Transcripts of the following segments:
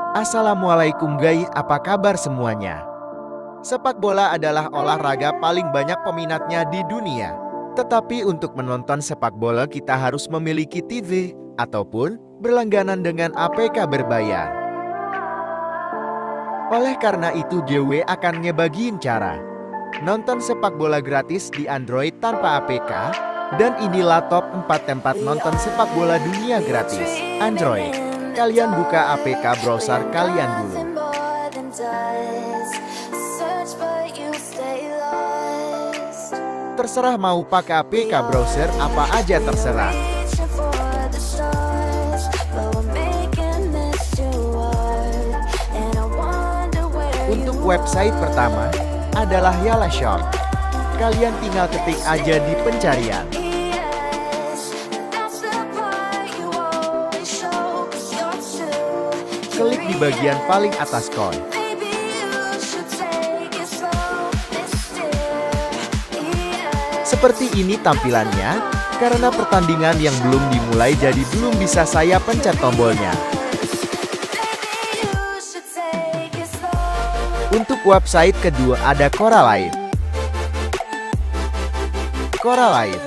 Assalamualaikum guys, apa kabar semuanya? Sepak bola adalah olahraga paling banyak peminatnya di dunia. Tetapi untuk menonton sepak bola kita harus memiliki TV ataupun berlangganan dengan APK berbayar. Oleh karena itu GW akan ngebagiin cara nonton sepak bola gratis di Android tanpa APK. Dan inilah top 4 tempat nonton sepak bola dunia gratis Android. Kalian buka APK browser kalian dulu. Terserah mau pakai APK browser apa aja terserah. Untuk website pertama adalah Yalla Shop. Kalian tinggal ketik aja di pencarian. Klik di bagian paling atas kon. Seperti ini tampilannya, karena pertandingan yang belum dimulai jadi belum bisa saya pencet tombolnya. Untuk website kedua ada Coralife. Coralife.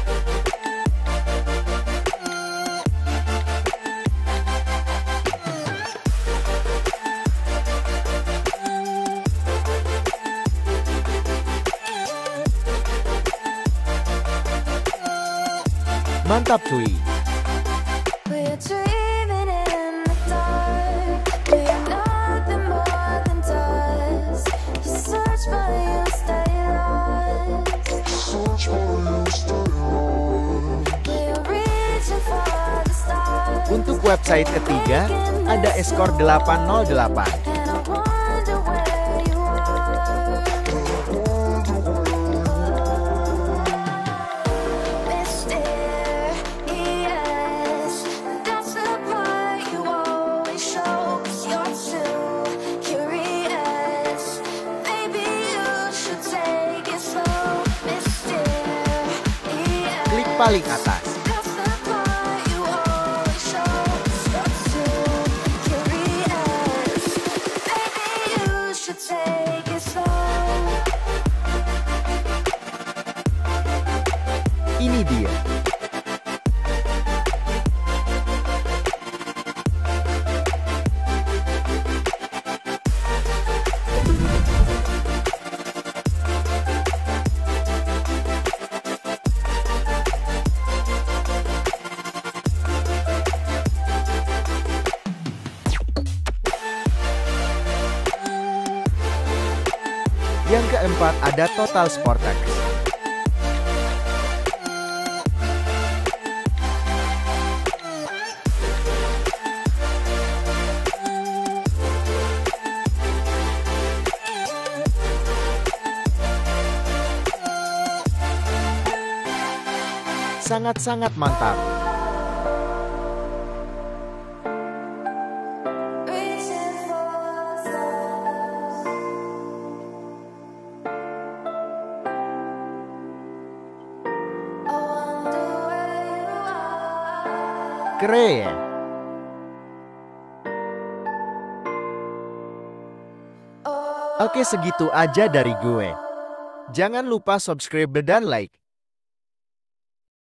Mantap cuy. Untuk website ketiga ada Skor 808. Klik paling atas. Ini dia. Yang keempat ada Total Sportex. Sangat-sangat mantap. Keren. Oke, segitu aja dari gue. Jangan lupa subscribe dan like.